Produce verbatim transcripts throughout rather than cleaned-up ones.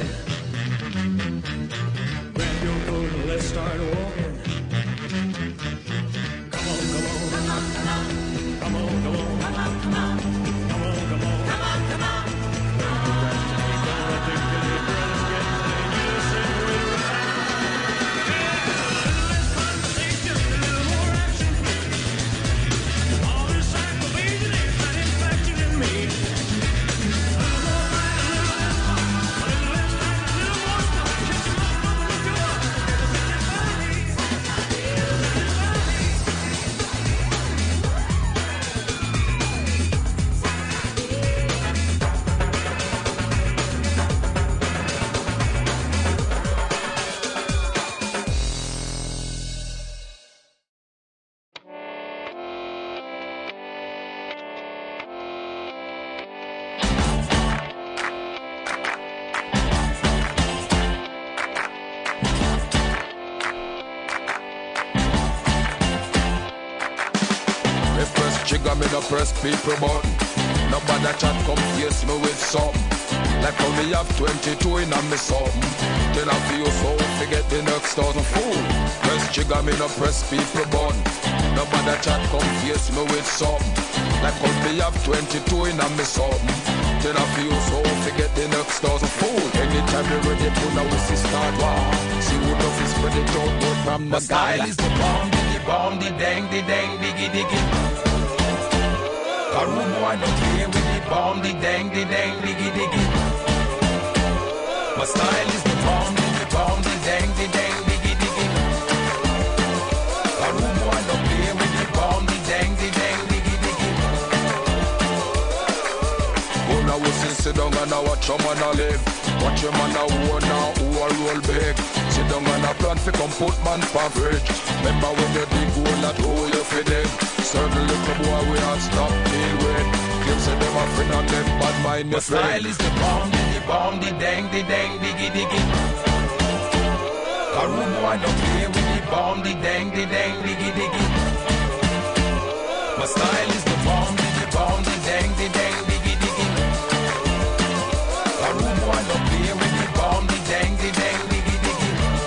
walking. Grab your coat and let's start walking. Come on, come on. Come on, come on. Come on, come on. Come on, come on. Come on, come on. Come on, come on. Press people button. Nobody chat come face me with something. Like how me have twenty-two in a me something. Then I feel so forget the next thousand fool. Press trigger me no press people button. Nobody chat come face me with something. Like how me have twenty-two in a me something. Then I feel so forget the next thousand fool. Anytime you ready pull a whistle start war. See who love is spread it out but from the style is the bomb, diggy bomb, the dang, the dang, diggy diggy. A room boy don't play with the bomb, the dang, the dang, diggy diggy. My style is the bomb, the bomb, the dang, the dang, diggy diggy. A room boy don't play with the bomb, the dang, the dang, diggy diggy. Go now we sit down and I watch your man a live. Watch your man a war now, who a roll big. Sit down and a plan fi come put man for fridge. Remember when you dig hole that hole you fi dig. Certain little boy we all stop deal with. Claim say them a friend and them bad mind the friend. My style is the bomb, the bomb, the dang, the dang, diggy diggy. A room boy don't play with the bomb, the dang, the dang, diggy diggy. My style is the bomb, the bomb, the dang, the dang, diggy diggy. A room boy don't play with the bomb, the dang, the dang, diggy diggy.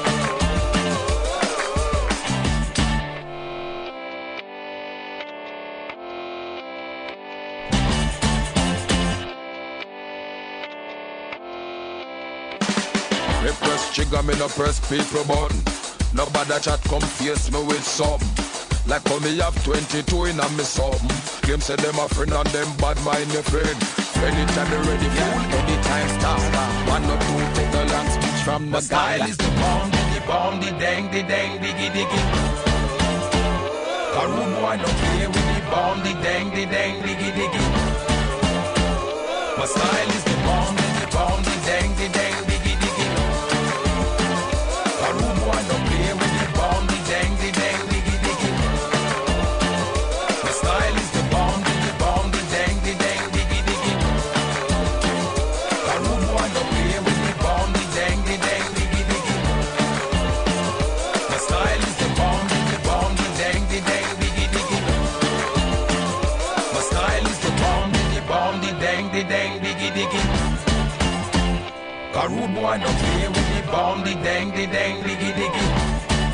Me press trigger, me no press people button. Nobody chat come face me with something. Like how me have twenty-two in a me something. Claim say them a friend and them bad mind me friend. Anytime they ready fool, anytime stop. One or two take the long speech from the style is the bomb, the bomb, the dang, the dang, diggy diggy. A room boy don't play with the bomb, the dang, the dang, diggy diggy. My style is the bomb, the bomb, the dang, the dang, diggy diggy. A room boy don't play with the bomb, the dang, the dang, diggy diggy. My style is the bomb, the bomb, the dang, the dang, diggy diggy. A room boy don't play with the bomb, the dang, the dang, diggy diggy. My style is the bomb, the bomb, the dang, the dang, diggy diggy. My style is the bomb, the bomb, the dang, the dang, diggy diggy. A rude boy don't play with the bomb, the dang, the dang, diggy diggy.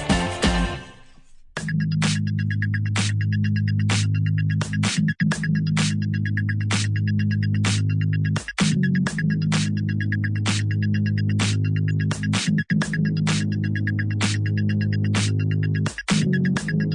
We'll be right back.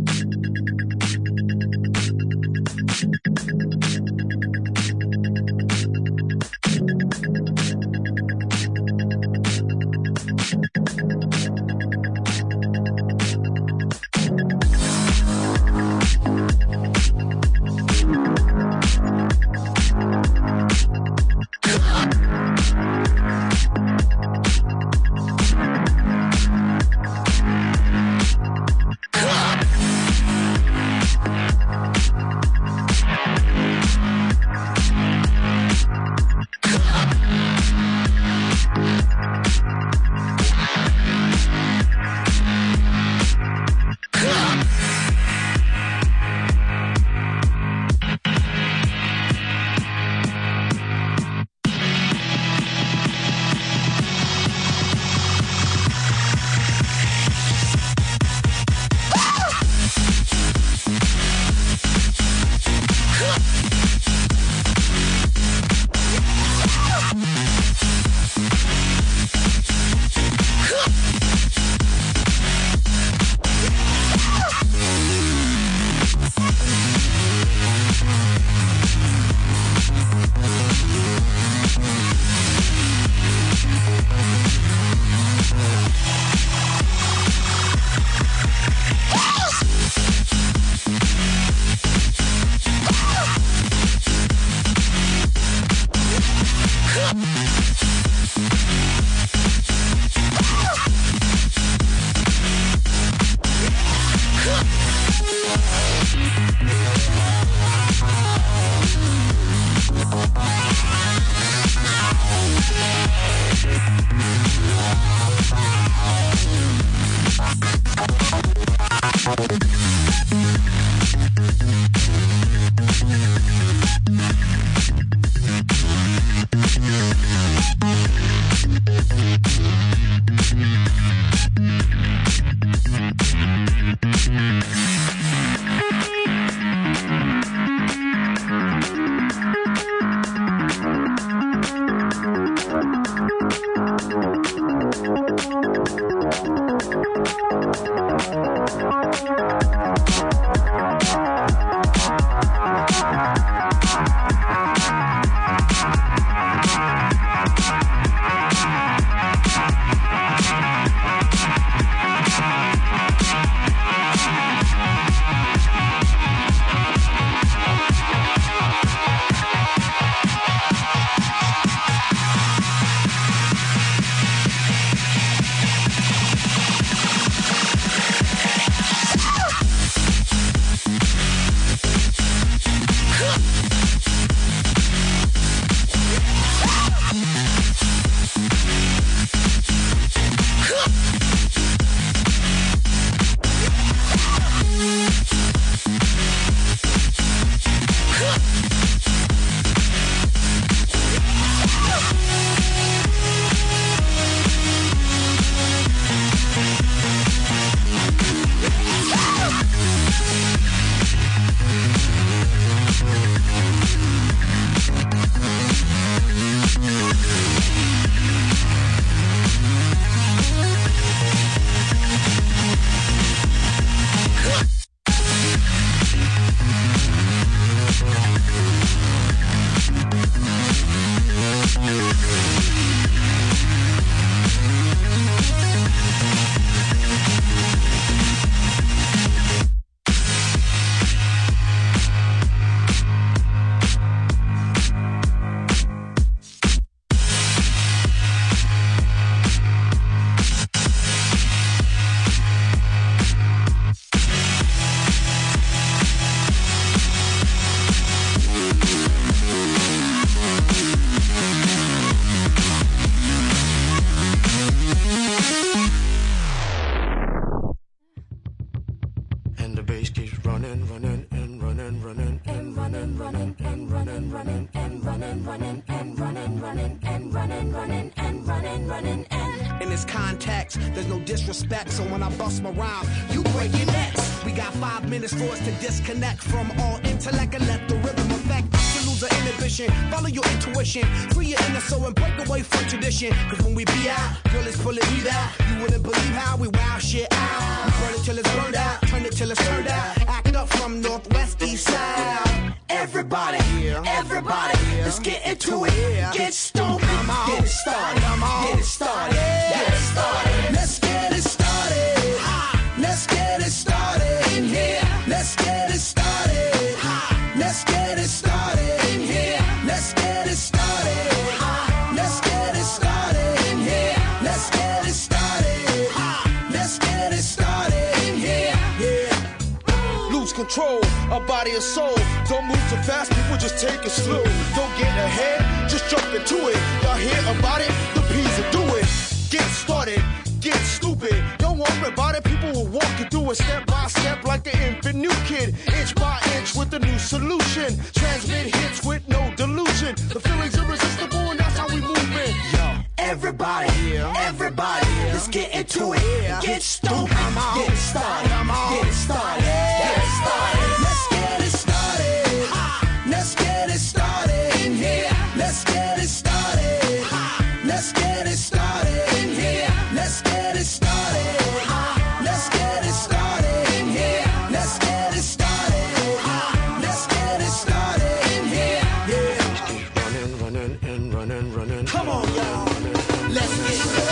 Disconnect from all intellect and let the rhythm affect to lose the inhibition. Follow your intuition, free your inner soul and break away from tradition. Cause when we be out, girl, it's pulling me out. You wouldn't believe how we wow shit out. We burn it till it's burned out, turn it till it's turned out. Act up from northwest, east side. Everybody, everybody, let's get into it. Get stupid, get it started, get it started, get it started. Let's get it started. Let's get it started in here. Let's get it started. Let's get it started in here. Let's get it started. Let's get it started in here. Let's get it started. Let's get it started in here. Yeah. Lose control of body and soul. Don't move too fast, people just take it slow. Don't get ahead, just jump into it. Y'all hear about it? The P's will do it. Get started, get stupid. Don't worry about it, people will walk you through it step by step like an infant new kid. Inch by inch with a new solution. Transmit hits with no delusion. The feeling's irresistible and that's how we move in. Yo, everybody, everybody, let's get into it. Get stupid, get it started, get it started, get it started. Let's get it started. Let's get it started in here. Let's get it started. Let's get it started in here. Let's get it started. Let's get it started in here. Let's get it started. Let's get it started in here. Yeah. running, running, and running, running. Come on, y'all. Let's get it.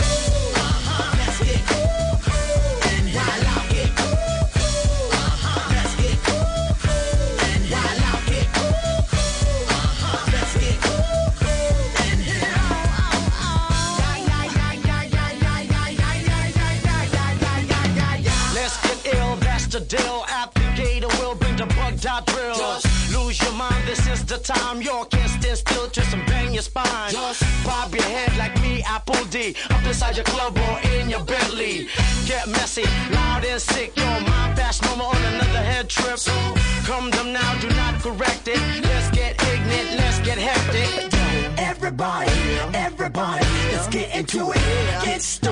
The deal, applicator will bring the bug dot drill. Just lose your mind, this is the time. Your instant just tilt, twist and bang your spine. Just bob your head like me, Apple D. Up inside your club or in your Bentley. Get messy, loud and sick. Yo, my fast mama on another head trip. So come them now, do not correct it. Let's get ignorant, let's get hectic. Everybody, everybody, let's get into it. Get started.